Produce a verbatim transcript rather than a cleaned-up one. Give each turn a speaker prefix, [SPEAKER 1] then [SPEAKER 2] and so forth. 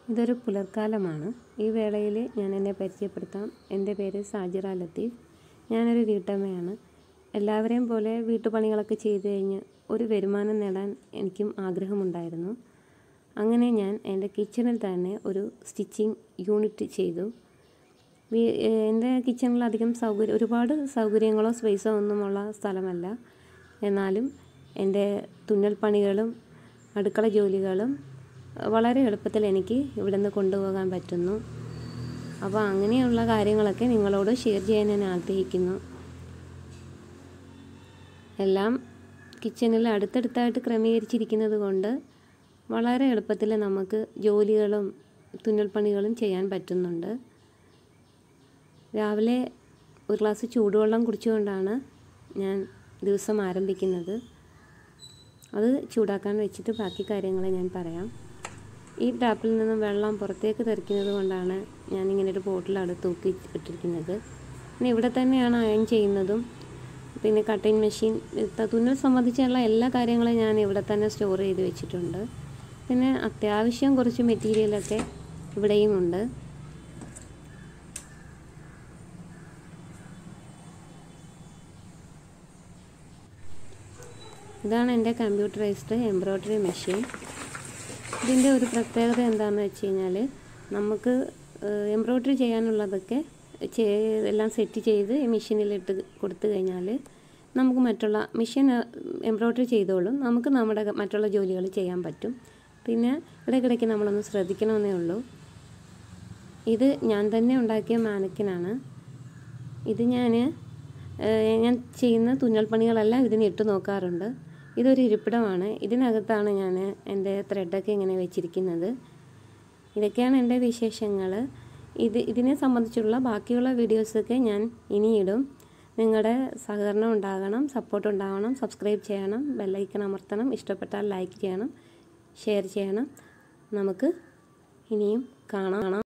[SPEAKER 1] ഇതൊരു പുലർക്കാലമാണ്. ഈ വേളയിൽ ഞാൻ എന്നെ പരിചയപ്പെടുത്താം. എൻ്റെ പേര് സാജിറ ലത്തീഫ്. ഞാനൊരു വീട്ടമ്മയാണ്. എല്ലാവരെയും പോലെ വീട്ടുപണികളൊക്കെ ചെയ്ത് കഴിഞ്ഞ് ഒരു വരുമാനം നേടാൻ എനിക്കും ആഗ്രഹമുണ്ടായിരുന്നു. അങ്ങനെ ഞാൻ എൻ്റെ കിച്ചണിൽ തന്നെ ഒരു സ്റ്റിച്ചിങ് യൂണിറ്റ് ചെയ്തു. എൻ്റെ കിച്ചണിൽ അധികം സൗകര്യം ഒരുപാട് സൗകര്യങ്ങളോ സ്പേസോ ഒന്നുമുള്ള സ്ഥലമല്ല. എന്നാലും എൻ്റെ തുന്നൽ പണികളും അടുക്കള ജോലികളും വളരെ എളുപ്പത്തിൽ എനിക്ക് ഇവിടെ നിന്ന് കൊണ്ടുപോകാൻ പറ്റുന്നു. അപ്പോൾ അങ്ങനെയുള്ള കാര്യങ്ങളൊക്കെ നിങ്ങളോട് ഷെയർ ചെയ്യാൻ ഞാൻ ആഗ്രഹിക്കുന്നു. എല്ലാം കിച്ചണിൽ അടുത്തടുത്തായിട്ട് ക്രമീകരിച്ചിരിക്കുന്നത് കൊണ്ട് വളരെ എളുപ്പത്തിൽ നമുക്ക് ജോലികളും തുന്നൽ പണികളും ചെയ്യാൻ പറ്റുന്നുണ്ട്. രാവിലെ ഒരു ഗ്ലാസ് ചൂടുവെള്ളം കുടിച്ചുകൊണ്ടാണ് ഞാൻ ദിവസം ആരംഭിക്കുന്നത്. അത് ചൂടാക്കാൻ വെച്ചിട്ട് ബാക്കി കാര്യങ്ങൾ ഞാൻ പറയാം. ഈ ടാപ്പിൽ നിന്നും വെള്ളം പുറത്തേക്ക് തെറിക്കുന്നത് കൊണ്ടാണ് ഞാനിങ്ങനെ ഒരു ബോട്ടിലാണ് തൂക്കി ഇട്ടിരിക്കുന്നത്. പിന്നെ ഇവിടെ തന്നെയാണ് അയൺ ചെയ്യുന്നതും പിന്നെ കട്ടിങ് മെഷീൻ തുന്നൽ സംബന്ധിച്ചുള്ള എല്ലാ കാര്യങ്ങളും ഞാൻ ഇവിടെ തന്നെ സ്റ്റോർ ചെയ്ത് വെച്ചിട്ടുണ്ട്. പിന്നെ അത്യാവശ്യം കുറച്ച് മെറ്റീരിയലൊക്കെ ഇവിടെയും ഉണ്ട്. ഇതാണ് എൻ്റെ കമ്പ്യൂട്ടറൈസ്ഡ് എംബ്രോയ്ഡറി മെഷീൻ. ഇതിൻ്റെ ഒരു പ്രത്യേകത എന്താണെന്ന് വെച്ച് കഴിഞ്ഞാൽ നമുക്ക് എംബ്രോയ്ഡറി ചെയ്യാനുള്ളതൊക്കെ എല്ലാം സെറ്റ് ചെയ്ത് ഈ മെഷീനിലിട്ട് കൊടുത്തു കഴിഞ്ഞാൽ നമുക്ക് മറ്റുള്ള മെഷീൻ എംബ്രോയ്ഡറി ചെയ്തോളും. നമുക്ക് നമ്മുടെ മറ്റുള്ള ജോലികൾ ചെയ്യാൻ പറ്റും. പിന്നെ ഇടയ്ക്കിടയ്ക്ക് നമ്മളൊന്ന് ശ്രദ്ധിക്കണമെന്നേ ഉള്ളൂ. ഇത് ഞാൻ തന്നെ ഉണ്ടാക്കിയ മാനക്കിനാണ്. ഇത് ഞാൻ ഞാൻ ചെയ്യുന്ന തുന്നൽ പണികളെല്ലാം ഇതിന് ഇട്ട് നോക്കാറുണ്ട്. ഇതൊരു ഇരിപ്പിടമാണ്. ഇതിനകത്താണ് ഞാൻ എൻ്റെ ത്രെഡൊക്കെ ഇങ്ങനെ വെച്ചിരിക്കുന്നത്. ഇതൊക്കെയാണ് എൻ്റെ വിശേഷങ്ങൾ. ഇത് ഇതിനെ സംബന്ധിച്ചുള്ള ബാക്കിയുള്ള വീഡിയോസൊക്കെ ഞാൻ ഇനിയിടും. നിങ്ങളുടെ സഹകരണം ഉണ്ടാകണം, സപ്പോർട്ട് ഉണ്ടാകണം. സബ്സ്ക്രൈബ് ചെയ്യണം, ബെല്ലൈക്കൺ അമർത്തണം. ഇഷ്ടപ്പെട്ടാൽ ലൈക്ക് ചെയ്യണം, ഷെയർ ചെയ്യണം. നമുക്ക് ഇനിയും കാണാം.